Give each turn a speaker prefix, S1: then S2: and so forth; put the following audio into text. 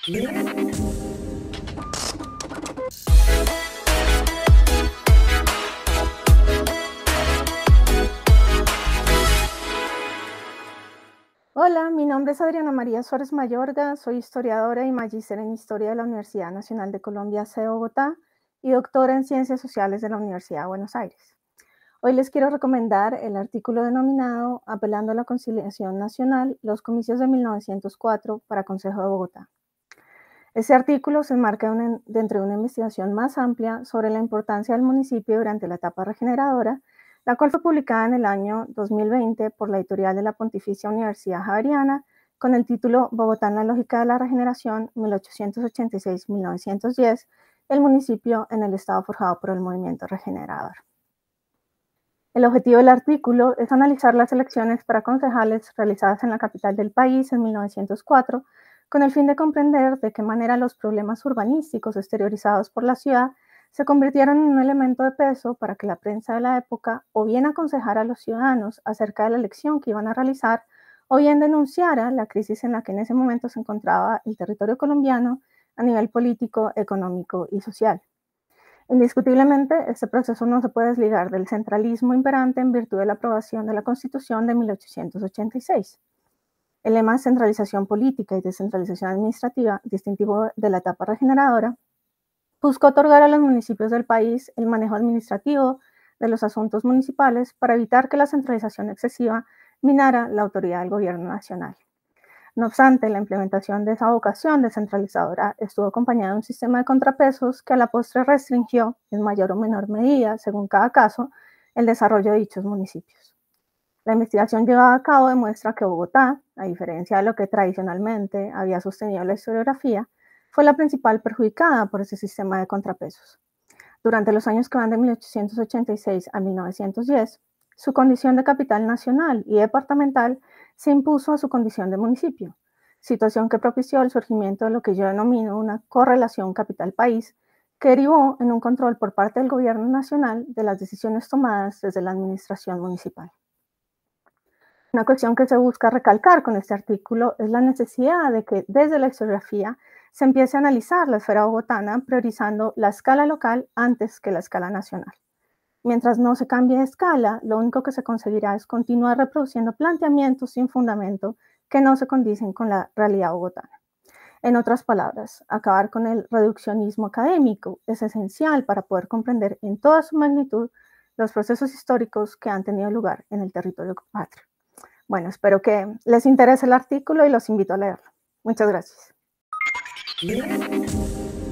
S1: Hola, mi nombre es Adriana María Suárez Mayorga, soy historiadora y magíster en Historia de la Universidad Nacional de Colombia, sede Bogotá, y doctora en Ciencias Sociales de la Universidad de Buenos Aires. Hoy les quiero recomendar el artículo denominado Apelando a la Conciliación Nacional, los comicios de 1904 para Consejo de Bogotá. Este artículo se enmarca dentro de una investigación más amplia sobre la importancia del municipio durante la etapa regeneradora, la cual fue publicada en el año 2020 por la editorial de la Pontificia Universidad Javeriana con el título Bogotá en la lógica de la regeneración 1886-1910, el municipio en el estado forjado por el movimiento regenerador. El objetivo del artículo es analizar las elecciones para concejales realizadas en la capital del país en 1904, con el fin de comprender de qué manera los problemas urbanísticos exteriorizados por la ciudad se convirtieron en un elemento de peso para que la prensa de la época o bien aconsejara a los ciudadanos acerca de la elección que iban a realizar, o bien denunciara la crisis en la que en ese momento se encontraba el territorio colombiano a nivel político, económico y social. Indiscutiblemente, este proceso no se puede desligar del centralismo imperante en virtud de la aprobación de la Constitución de 1886. El lema de centralización política y descentralización administrativa, distintivo de la etapa regeneradora, buscó otorgar a los municipios del país el manejo administrativo de los asuntos municipales para evitar que la centralización excesiva minara la autoridad del gobierno nacional. No obstante, la implementación de esa vocación descentralizadora estuvo acompañada de un sistema de contrapesos que a la postre restringió, en mayor o menor medida, según cada caso, el desarrollo de dichos municipios. La investigación llevada a cabo demuestra que Bogotá, a diferencia de lo que tradicionalmente había sostenido la historiografía, fue la principal perjudicada por ese sistema de contrapesos. Durante los años que van de 1886 a 1910, su condición de capital nacional y departamental se impuso a su condición de municipio, situación que propició el surgimiento de lo que yo denomino una correlación capital-país, que derivó en un control por parte del gobierno nacional de las decisiones tomadas desde la administración municipal. Una cuestión que se busca recalcar con este artículo es la necesidad de que desde la historiografía se empiece a analizar la esfera bogotana priorizando la escala local antes que la escala nacional. Mientras no se cambie de escala, lo único que se conseguirá es continuar reproduciendo planteamientos sin fundamento que no se condicen con la realidad bogotana. En otras palabras, acabar con el reduccionismo académico es esencial para poder comprender en toda su magnitud los procesos históricos que han tenido lugar en el territorio patrio. Bueno, espero que les interese el artículo y los invito a leerlo. Muchas gracias.